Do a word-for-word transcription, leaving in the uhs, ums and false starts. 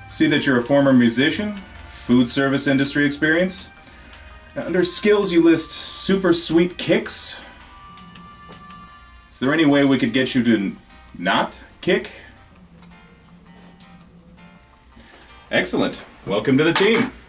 See that you're a former musician, food service industry experience. Under skills you list super sweet kicks. Is there any way we could get you to not kick? Excellent. Welcome to the team.